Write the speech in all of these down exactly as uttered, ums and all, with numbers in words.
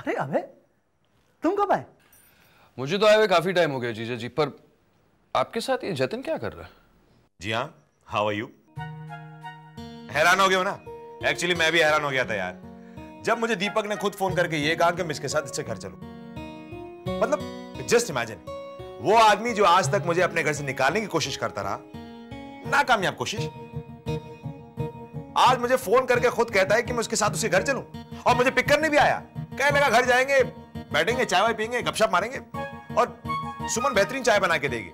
अरे अबे, तुम कब आए? मुझे तो आए हुए काफी टाइम हो गया जीजा जी, पर आपके साथ ये जतिन क्या कर रहा है? जी हाँ, हाउ आर यू? हैरान हो गए हो ना? एक्चुअली मैं भी हैरान हो गया था यार, जब मुझे दीपक ने खुद फोन करके ये कहा कि मैं इसके साथ इससे घर चलूं। मतलब जस्ट इमेजिन, वो आदमी जो आज तक मुझे अपने घर से निकालने की कोशिश करता रहा, नाकामयाब कोशिश, आज मुझे फोन करके खुद कहता है कि मैं उसके साथ उसके घर चलूं, और मुझे पिक करने भी आया। कहने लगा घर जाएंगे, बैठेंगे, चाय वाय पियेंगे, गपशप मारेंगे, और सुमन बेहतरीन चाय बना के देगी।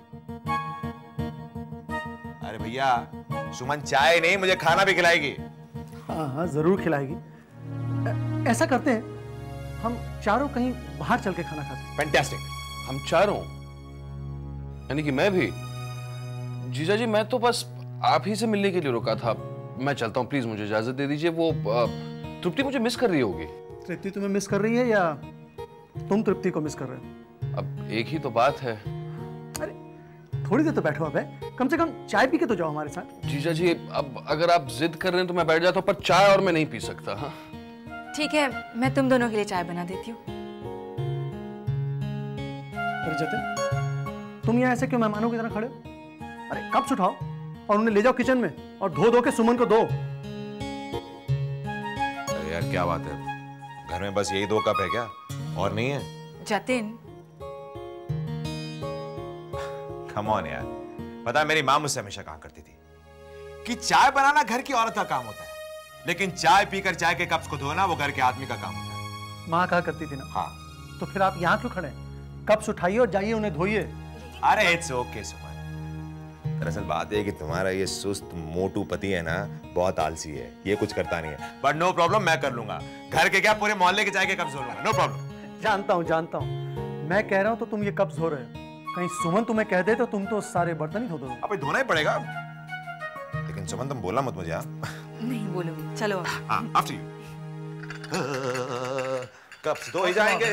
अरे भैया, सुमन चाय नहीं मुझे खाना भी खिलाएगी। हाँ हाँ जरूर खिलाएगी। ऐसा करते हैं, हम चारों कहीं बाहर चल के खाना खाते हैं। फैंटास्टिक। हम चारों, यानी कि मैं भी? जीजा जी मैं तो बस आप ही से मिलने के लिए रुका था, मैं चलता हूँ, प्लीज मुझे इजाजत दे दीजिए। वो तृप्ति मुझे मिस कर रही होगी। तृप्ति तुम्हें मिस कर रही है या तुम तृप्ति को मिस कर रहे हो? अब एक ही तो बात है। अरे थोड़ी देर तो बैठो अब, है कम से कम चाय पी के तो जाओ हमारे साथ। जीजा जी अब अगर आप जिद कर रहे हैं तो मैं बैठ जाता हूँ, पर चाय और मैं नहीं पी सकता। हाँ ठीक है, मैं तुम दोनों के लिए चाय बना देती हूँ। अरे जतिन, तुम यहाँ ऐसे क्यों मेहमानों की तरह खड़े हो? अरे कप्स उठाओ और उन्हें ले जाओ किचन में और धो धो के सुमन को दो। अरे यार क्या बात है, घर में बस यही दो कप है क्या, और नहीं है? जतिन कम ऑन यार, पता है मेरी माँ मुझसे हमेशा कहा करती थी कि चाय बनाना घर की औरत का काम होता है, लेकिन चाय पीकर चाय के कप्स को धोना वो घर के आदमी का काम होता है। माँ कहा करती थी ना। हाँ तो फिर आप यहाँ क्यों खड़े हैं? कप्स उठाइए और जाइए उन्हें धोइए। अरे इट्स ओके सुमन, दरअसल बात है कि तुम्हारा ये सुस्त मोटू पति है ना, बहुत आलसी है, ये कुछ करता नहीं है। बट नो प्रॉब्लम, मैं कर लूंगा। घर के क्या पूरे मोहल्ले के चाय के कप्स धो लूंगा, नो प्रॉब्लम। जानता हूँ जानता हूँ, मैं कह रहा हूँ तो तुम ये कप्स धो रहे हो, कहीं सुमन तुम्हें कह दे तो तुम तो सारे बर्तन ही धो दोगे। अब धोना ही पड़ेगा, लेकिन सुमन तुम बोलना मत मुझे। हाँ नहीं बोलूंगी, चलो। हाँ आफ्टर यू। कप्स धो ही जाएंगे।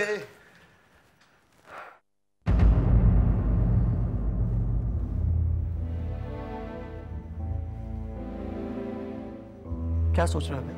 क्या सोच रहे हो?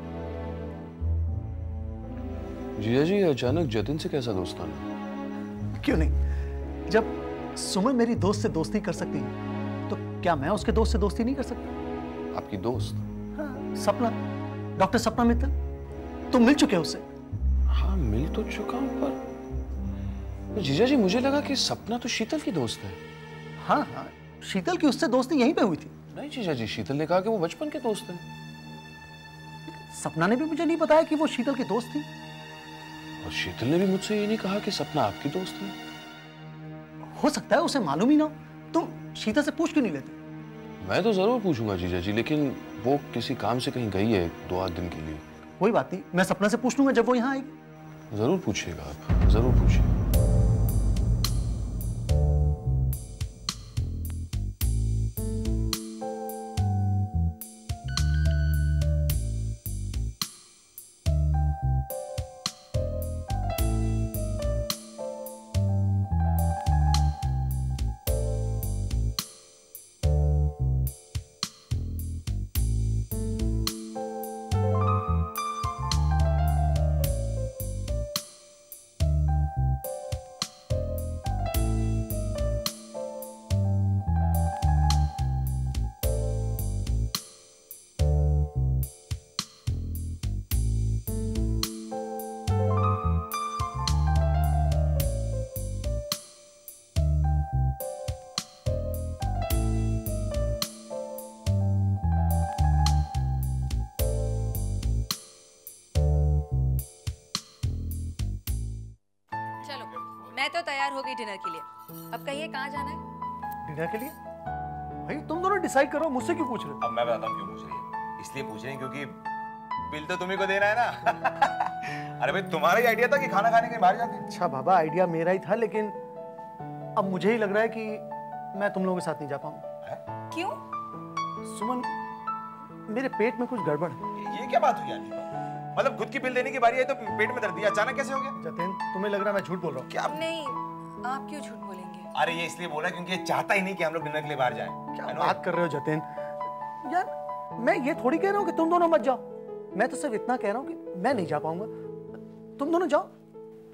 जीजा जी अचानक जतिन से कैसा दोस्ताना? क्यों नहीं, जब सुमन मेरी दोस्त से दोस्ती कर सकती है तो क्या मैं उसके दोस्त से दोस्ती नहीं कर सकता? आपकी दोस्त? हाँ, सपना, डॉक्टर सपना मित्तल। तुम मिल चुके हो उससे? हाँ मिल तो चुका हूं, पर जीजा जी मुझे लगा कि सपना तो शीतल की दोस्त है। हाँ हाँ, शीतल की उससे दोस्ती यहीं पे हुई थी। नहीं जीजा जी, शीतल ने कहा कि वो बचपन के दोस्त हैं। सपना ने भी मुझे नहीं बताया कि वो शीतल की दोस्त थी। और शीतल ने भी मुझसे ये नहीं कहा कि सपना आपकी दोस्त है। हो सकता है उसे मालूम ही ना हो, तुम शीतल से पूछ क्यों नहीं लेते? मैं तो जरूर पूछूंगा जीजा जी, लेकिन वो किसी काम से कहीं गई है दो आध दिन के लिए। कोई बात नहीं, मैं सपना से पूछ लूंगा जब वो यहाँ आएगी। जरूर पूछिएगा आप, जरूर पूछिए। मैं तो तैयार हो गई डिनर के लिए, अब कहिए कहाँ जाना है? डिनर के लिए? भाई तुम दोनों डिसाइड करो, मुझसे क्यों पूछ रहे हो? अब मैं बताता हूँ क्यों पूछ रही है। इसलिए पूछ रही है क्योंकि बिल तो तुम्ही को देना है ना। अरे भाई तुम्हारा ही आइडिया था कि खाना खाने के बाहर जाते। अच्छा बाबा, आइडिया मेरा ही था, लेकिन अब मुझे ही लग रहा है कि मैं तुम लोगों के साथ नहीं जा पाऊंगा। क्यों? सुमन, मेरे पेट में कुछ गड़बड़ है। ये क्या बात हुई यार? मतलब खुद की बिल देने की बारी आई तो पेट में दर्द दिया, अचानक कैसे हो गया? जतिन, तुम्हें लग रहा है मैं झूठ बोल रहा हूँ? क्या? नहीं, आप क्यों झूठ बोलेंगे? अरे ये इसलिए बोला क्योंकि ये चाहता ही नहीं कि हम लोग डिनर के लिए बाहर जाएं। क्या बात कर रहे हो जतिन? यार मैं ये थोड़ी कह रहा हूँ कि तुम दोनों मत जाओ, मैं तो सिर्फ इतना कह रहा हूँ कि मैं नहीं जा पाऊंगा, तुम दोनों जाओ।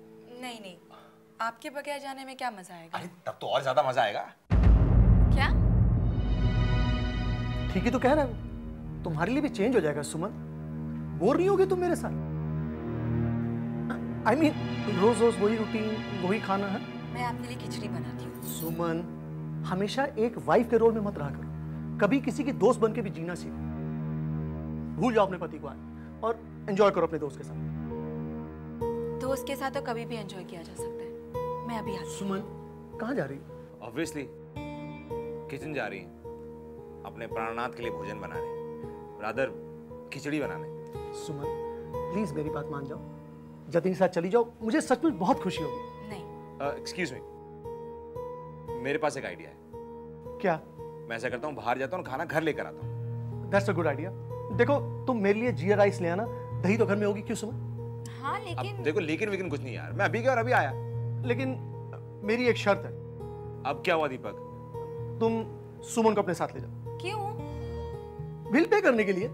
नहीं नहीं, आपके बगैर जाने में क्या मजा आएगा? अरे तब तो और ज्यादा मजा आएगा। क्या? ठीक ही तो कह रहा है, तुम्हारे लिए भी चेंज हो जाएगा सुमन। बोर नहीं होगी तुम मेरे साथ? आई I मीन mean, रोज रोज वही रूटीन, वही खाना है। मैं आपके लिए खिचड़ी बनाती हूँ। सुमन, हमेशा एक वाइफ के रोल में मत रहा करो, कभी किसी की दोस्त बन के भी जीना सीखो। भूल जाओ अपने पति को आज और एंजॉय करो अपने दोस्त के साथ। दोस्त के साथ तो कभी भी एंजॉय किया जा सकता है। मैं अभी आती हूँ। सुमन, कहाँ जा रही हो? ऑब्वियसली किचन जा रही है, अपने प्राणनाथ के लिए भोजन बनाने, रादर खिचड़ी बनाने। सुमन, प्लीज मेरी बात मान जाओ, जतिन के साथ चली जाओ, मुझे सच में बहुत खुशी होगी। नहीं। एक्सक्यूज मी, मेरे पास एक आइडिया है। क्या? मैं ऐसा करता हूँ, बाहर जाता हूँ, खाना घर लेकर आता हूँ। That's a good idea. देखो, तुम मेरे लिए जीरा राइस ले आना, दही तो घर में होगी, क्यों सुमन? हाँ लेकिन अब देखो, लेकिन लेकिन कुछ नहीं यार, मैं अभी गया और अभी आया। लेकिन मेरी एक शर्त है। अब क्या हुआ दीपक? तुम सुमन को अपने साथ ले जाओ। क्यों? बिल पे करने के लिए।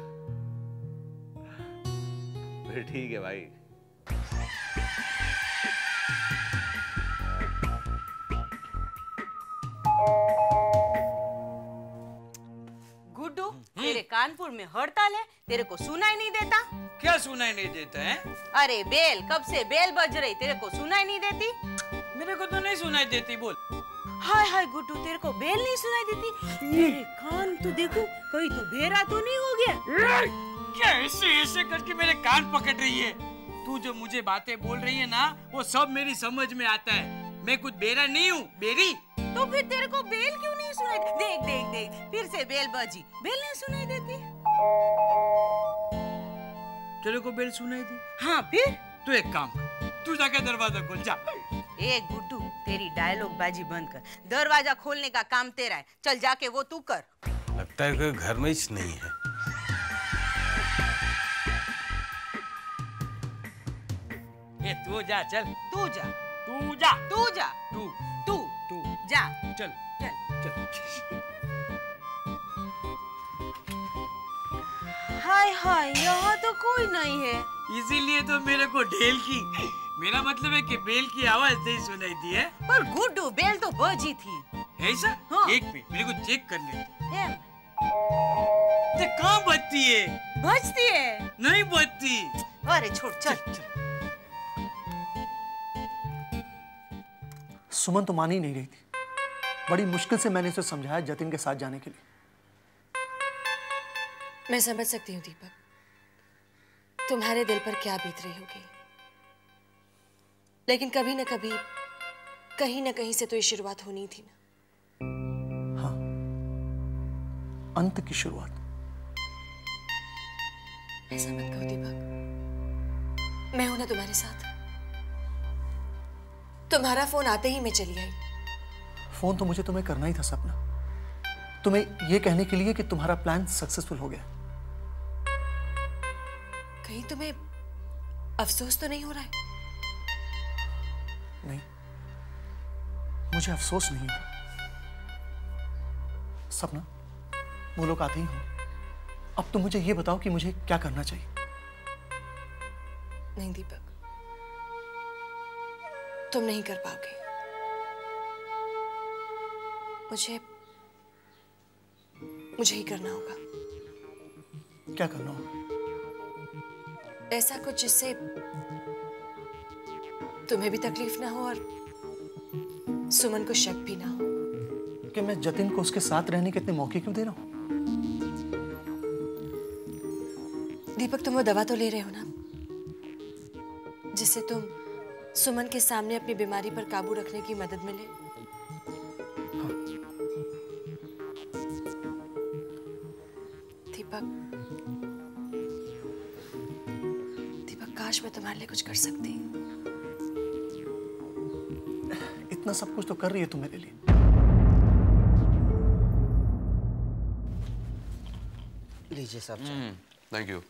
फिर ठीक है भाई। गुड्डू, तेरे कानपुर में हड़ताल है, तेरे को सुनाई नहीं देता? क्या सुनाई नहीं देता है? अरे बेल, कब से बेल बज रही, तेरे को सुनाई नहीं देती? मेरे को तो नहीं सुनाई देती, बोल। हाय हाय गुड्डू, तेरे को बेल नहीं सुनाई देती? मेरे कान तो देखो, कहीं तो बेरा तो नहीं हो गया? क्या ऐसे ऐसे करके मेरे कान पकड़ रही है? तू जो मुझे बातें बोल रही है ना, वो सब मेरी समझ में आता है। मैं कुछ बेरा नहीं हूँ, बेरी। तो फिर तेरे को बेल क्यों नहीं सुनाई? देख देख देख, फिर से बेल बजी, बेल नहीं सुनाई देती? तेरे को बेल सुनाई दी? हाँ फिर? तू एक काम कर, तू जाके दरवाजा खोल जा। ए गुड्डू, तेरी डायलॉग बाजी बंद कर, दरवाजा खोलने का काम तेरा है, चल जाके वो तू कर। लगता है कि घर में ही नहीं है। ए तू जा, चल। तू जा, तू जा, तू जा, तू तू तू जा, चल चल। चल। हाय हाय, यहाँ तो कोई नहीं है। इसीलिए तो मेरे को ढेल की, मेरा मतलब है कि बेल की आवाज नहीं सुनाई दी है। पर गुड्डू, बेल तो बजी थी। ऐसा? हाँ। एक मिनट, मेरे को चेक करने दे। है? ते कहाँ बजती है? बजती है? नहीं बजती। अरे छोड़, चल चल। सुमन तो मान ही नहीं रही थी। बड़ी मुश्किल से मैंने उसे समझाया जतिन के साथ जाने के लिए। मैं समझ सकती हूँ दीपक, तुम्हारे दिल पर क्या बीत रही होगी, लेकिन कभी न कभी, कहीं न कहीं से तो ये शुरुआत होनी थी ना। हाँ, अंत की शुरुआत। ऐसा मत कहो दीपक, मैं हूं ना तुम्हारे साथ। तुम्हारा फोन आते ही मैं चली आई। फोन तो मुझे तुम्हें करना ही था सपना, तुम्हें यह कहने के लिए कि तुम्हारा प्लान सक्सेसफुल हो गया। कहीं तुम्हें अफसोस तो नहीं हो रहा है? नहीं, मुझे अफसोस नहीं हो। सपना, वो लोग आते ही हो। अब तुम मुझे ये बताओ कि मुझे क्या करना चाहिए। नहीं दीपक, तुम नहीं कर पाओगे। मुझे मुझे ही करना होगा। क्या करना होगा? ऐसा कुछ जिससे तुम्हें भी तकलीफ ना हो और सुमन को शक भी ना हो। कि मैं जतिन को उसके साथ रहने के इतने मौके क्यों दे रहा हूं? दीपक, तुम वो दवा तो ले रहे हो ना, जिससे तुम सुमन के सामने अपनी बीमारी पर काबू रखने की मदद मिले। हाँ। दीपक, दीपक, काश मैं तुम्हारे लिए कुछ कर सकती। इतना सब कुछ तो कर रही है तुम मेरे लिए। लीजिए साहब। Thank you.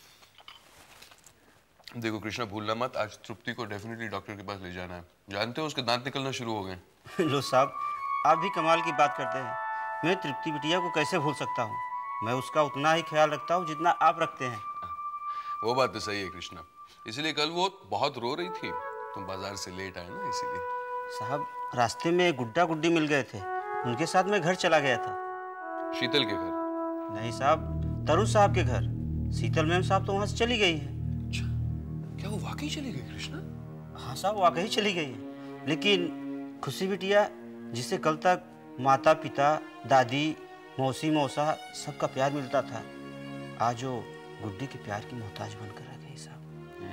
देखो कृष्णा, भूलना मत, आज तृप्ति को डेफिनेटली डॉक्टर के पास ले जाना है। जानते हो उसके दांत निकलना शुरू हो गए। लो साहब, आप भी कमाल की बात करते हैं। मैं तृप्ति बिटिया को कैसे भूल सकता हूँ? मैं उसका उतना ही ख्याल रखता हूँ जितना आप रखते हैं। वो बात तो सही है कृष्णा, इसलिए कल वो बहुत रो रही थी तुम बाजार से लेट आए ना, इसीलिए। साहब रास्ते में गुड्डा गुड्डी मिल गए थे, उनके साथ मैं घर चला गया था। शीतल के घर? नहीं साहब, तरुण साहब के घर। शीतल मैम साहब तो वहाँ से चली गई है। अच्छा, क्या वो वाकई चली गई कृष्णा? हाँ साहब, वाकई चली गई है। लेकिन खुशी बिटिया, जिसे कल तक माता पिता, दादी, मौसी, मौसा सबका प्यार मिलता था, आज वो गुड्डी के प्यार की मोहताज बनकर रह गई साहब।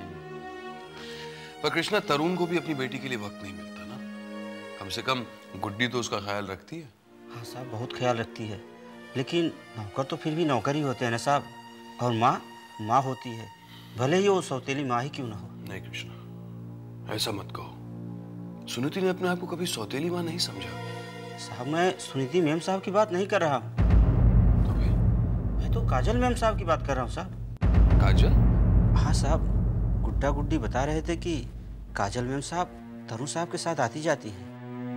पर कृष्णा, तरुण को भी अपनी बेटी के लिए वक्त नहीं मिलता ना। कम से कम गुड्डी तो उसका ख्याल रखती है। हाँ साहब, बहुत ख्याल रखती है, लेकिन नौकर तो फिर भी नौकर ही होते हैं ना साहब। और माँ माँ होती है, भले ही वो सौतेली माँ ही क्यों ना हो। नहीं कृष्णा, ऐसा मत कहो। सुनीति ने अपने आप को कभी सौतेली माँ नहीं समझा। साहब, मैं सुनीति मैम साहब की बात नहीं कर रहा हूँ, तो फिर? मैं तो काजल मैम साहब की बात कर रहा हूँ साहब। काजल? हाँ साहब, गुड्डा गुड्डी बता रहे थे कि काजल मैम साहब तरुण साहब के साथ आती जाती हैं।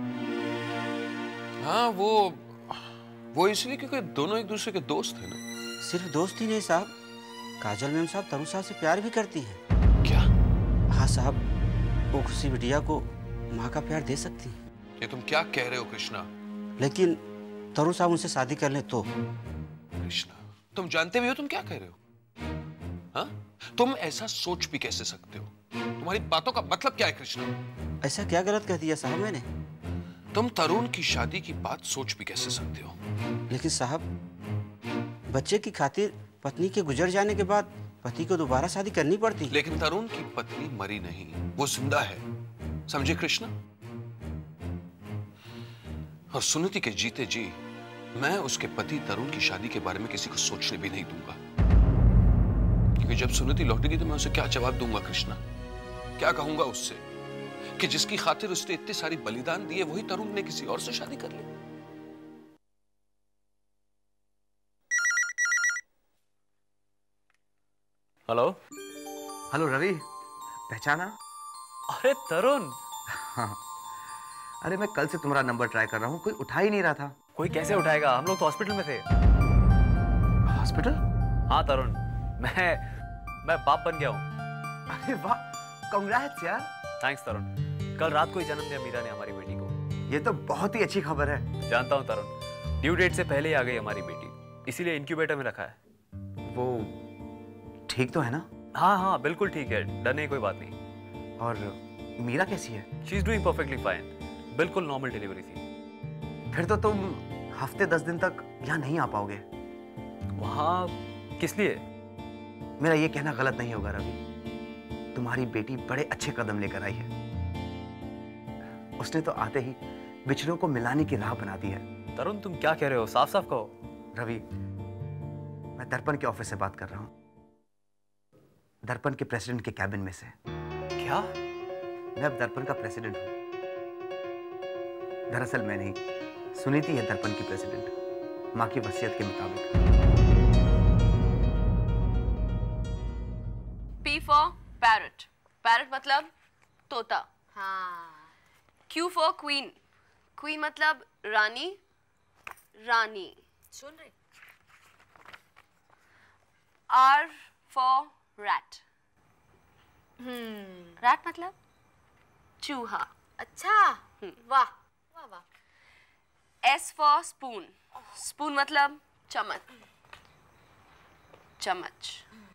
हाँ, वो वो इसलिए क्योंकि दोनों एक दूसरे के दोस्त हैं ना। सिर्फ दोस्त ही नहीं साहब, काजल मैम साहब तरुण साहब से प्यार भी करती है। क्या? हाँ साहब, वो खुशी बिटिया को माँ का प्यार दे सकती है। ये तुम क्या कह रहे हो कृष्णा? लेकिन तरुण साहब उनसे शादी कर ले तो। कृष्णा, तुम जानते भी हो तुम क्या कह रहे हो? हाँ? तुम ऐसा सोच भी कैसे सकते हो? तुम्हारी बातों का मतलब क्या है कृष्णा? ऐसा क्या गलत कह दिया साहब मैंने? तुम तरुण की शादी की बात सोच भी कैसे सकते हो? लेकिन साहब, बच्चे की खातिर पत्नी के गुजर जाने के बाद पति को दोबारा शादी करनी पड़ती है। लेकिन तरुण की पत्नी मरी नहीं, वो जिंदा है, समझे कृष्णा? और सुनीति के जीते जी मैं उसके पति तरुण की शादी के बारे में किसी को सोचने भी नहीं दूंगा। क्योंकि जब सुनीति लौटेगी तो मैं उसे क्या जवाब दूंगा कृष्णा? क्या कहूंगा उससे कि जिसकी खातिर उसने इतनी सारी बलिदान दिए वही तरुण ने किसी और से शादी कर ली? हेलो हेलो रवि, पहचाना? अरे तरुण। हाँ, अरे मैं कल से तुम्हारा नंबर ट्राई कर रहा हूँ, कोई उठा ही नहीं रहा था। कोई कैसे उठाएगा, हम लोग तो हॉस्पिटल में थे। हॉस्पिटल? हाँ तरुण, मैं मैं बाप बन गया हूँ। अरे वाह, कांग्रेट्स यार। थैंक्स तरुण, कल रात को ही जन्म दिया मीरा ने हमारी बेटी को। ये तो बहुत ही अच्छी खबर है। जानता हूँ तरुण, ड्यू डेट से पहले ही आ गई हमारी बेटी, इसीलिए इनक्यूबेटर में रखा है। वो ठीक तो है ना? हाँ हाँ बिल्कुल ठीक है, डरने की कोई बात नहीं। और मीरा कैसी है? She is doing perfectly fine, बिल्कुल नॉर्मल डिलीवरी थी। फिर तो तुम हफ्ते दस दिन तक यहाँ नहीं आ पाओगे। वहाँ किस लिए? मेरा ये कहना गलत नहीं होगा रवि, तुम्हारी बेटी बड़े अच्छे कदम लेकर आई है। उसने तो आते ही बिछड़ों को मिलाने की राह बना दी है। तरुण तुम क्या कह रहे हो, साफ साफ कहो। रवि, मैं दर्पण के ऑफिस से बात कर रहा हूँ, दर्पण के प्रेसिडेंट के कैबिन में से। क्या? मैं अब दर्पण का प्रेसिडेंट हूँ। दरअसल मैं नहीं, सुनीति है दर्पण की प्रेसिडेंट, माँ की वसीयत के मुताबिक। P for parrot. Parrot मतलब तोता। हाँ। Q for queen. Queen मतलब रानी, रानी। सुन रहे? R for rat. Hmm. rat मतलब चूहा। अच्छा। वाह वाह वाह। S for spoon. Spoon मतलब चम्मच, चम्मच।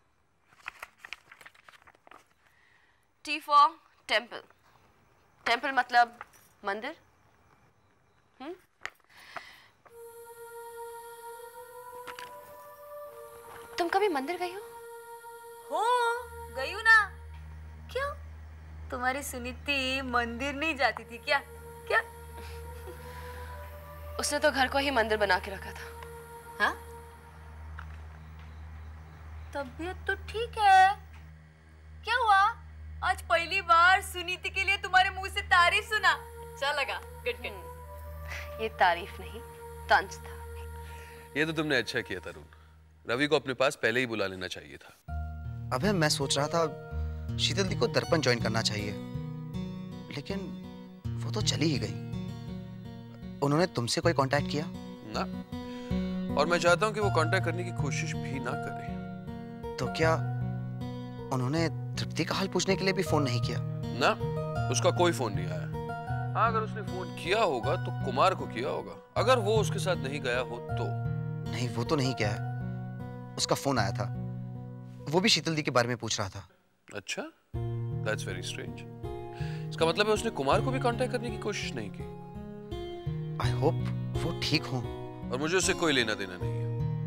T for temple. Temple मतलब मंदिर। हम्म? तुम कभी मंदिर गई हो? हो, गई हूँ ना। क्यों? तुम्हारी सुनीति मंदिर नहीं जाती थी क्या? क्या? उसने तो घर को ही मंदिर बना के रखा था। हाँ? तबीयत तो ठीक है। क्या हुआ? आज पहली बार सुनीति के लिए तुम्हारे मुंह से तारीफ सुना। अच्छा लगा। Good good. ये तारीफ नहीं, तंज था। ये तो तुमने अच्छा किया तरुण, रवि को अपने पास पहले ही बुला लेना चाहिए था। अबे मैं सोच रहा था शीतल दी को दर्पण ज्वाइन करना चाहिए, लेकिन वो तो चली ही गई। उन्होंने तुमसे कोई कांटेक्ट किया? ना, और मैं चाहता हूं कि वो कांटेक्ट करने की कोशिश भी ना करे। तो क्या उन्होंने तृप्ति का हाल पूछने के लिए भी फोन नहीं किया? ना, उसका कोई फोन नहीं आया। हाँ, अगर उसने फोन किया होगा तो कुमार को किया होगा, अगर वो उसके साथ नहीं गया हो तो। नहीं, वो तो नहीं गया है। उसका फोन आया था, वो भी शीतल दी के बारे में पूछ रहा था। अच्छा, दैट्स वेरी स्ट्रेंज। इसका मतलब है उसने कुमार को भी कांटेक्ट करने की कोशिश नहीं की। आई होप वो ठीक हो। और मुझे उससे कोई लेना देना नहीं है।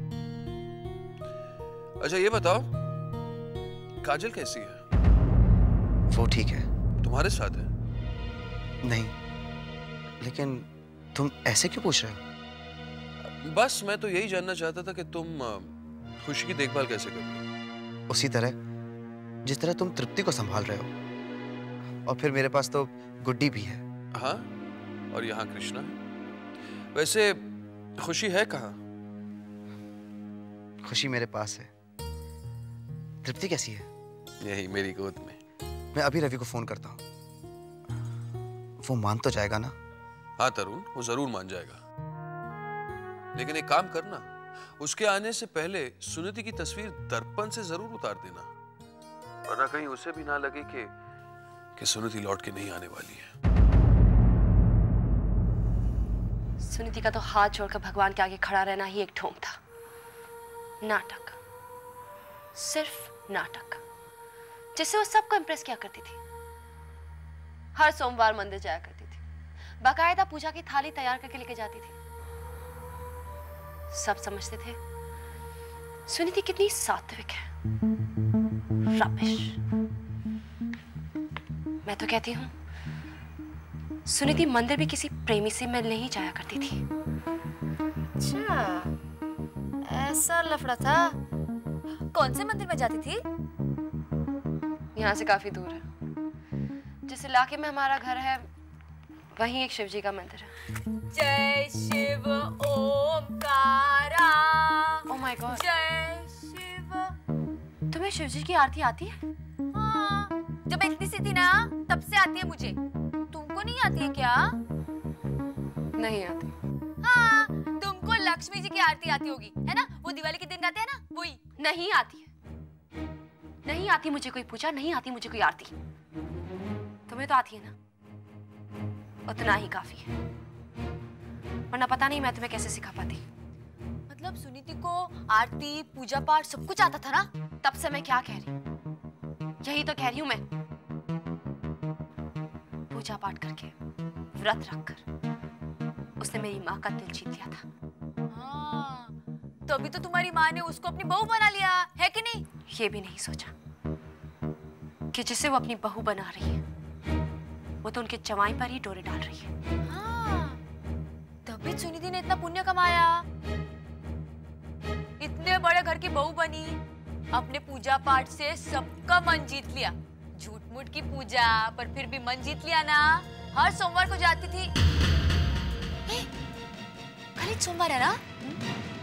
अच्छा ये बताओ, काजल कैसी है? वो ठीक है। तुम्हारे साथ है? नहीं, लेकिन तुम ऐसे क्यों पूछ रहे हो? बस मैं तो यही जानना चाहता था कि तुम खुशी की देखभाल कैसे कर रहे हो। उसी तरह जिस तरह तुम तृप्ति को संभाल रहे हो। और फिर मेरे पास तो गुड्डी भी है। हाँ, और यहाँ कृष्णा है। वैसे खुशी है कहाँ? खुशी मेरे पास है। तृप्ति कैसी है? यही मेरी गोद में। मैं अभी रवि को फोन करता हूँ। वो मान तो जाएगा ना? हाँ तरुण, वो जरूर मान जाएगा। लेकिन एक काम करना, उसके आने से पहले सुनीति की तस्वीर दर्पण से जरूर उतार देना, वरना कहीं उसे भी ना लगे कि कि सुनीति लौट के नहीं आने वाली है। सुनीति का तो हाथ जोड़कर भगवान के आगे खड़ा रहना ही एक ढोंग था। नाटक, सिर्फ नाटक, जिससे वो सबको इंप्रेस किया करती थी। हर सोमवार मंदिर जाया करती थी, बाकायदा पूजा की थाली तैयार करके लेके जाती थी। सब समझते थे सुनीति कितनी सात्विक है। रबिश। मैं तो कहती हूँ सुनीति मंदिर भी किसी प्रेमी से मिलने ही जाया करती थी। अच्छा, ऐसा लफड़ा था। कौन से मंदिर में जाती थी? यहाँ से काफी दूर है। जिस इलाके में हमारा घर है वहीं एक शिवजी का मंदिर है। जय Shiv Omkara. Oh my god. जय शिव। तुम्हें शिवजी की आरती आती है? हाँ, जब मैं इतनी सी थी ना तब से आती है मुझे। तुमको नहीं आती है क्या? नहीं आती। हाँ, तुमको लक्ष्मी जी की आरती आती होगी, है ना? वो दिवाली के दिन गाते हैं ना, वही। नहीं आती है। नहीं आती मुझे कोई पूजा, नहीं आती मुझे कोई आरती। तुम्हें तो आती है ना, उतना ही काफी है। वरना पता नहीं मैं तुम्हें कैसे सिखा पाती। मतलब सुनीति को आरती, पूजा पाठ सब कुछ आता था ना? तब से मैं क्या कह रही हूँ, यही तो कह रही हूँ मैं। पूजा पाठ करके, व्रत रखकर उसने मेरी माँ का दिल जीत लिया था। हाँ, तो अभी तो तुम्हारी माँ ने उसको अपनी बहू बना लिया है कि नहीं? ये भी नहीं सोचा कि जिसे वो अपनी बहू बना रही है वो तो उनके जवाई पर ही डोरे डाल रही है। हाँ, तभी सुनीति ने इतना पुण्य कमाया। इतने बड़े घर की बहू बनी, अपने पूजा पाठ से सबका मन जीत लिया। झूठ मूठ की पूजा पर फिर भी मन जीत लिया ना। हर सोमवार को जाती थी। कल सोमवार है ना?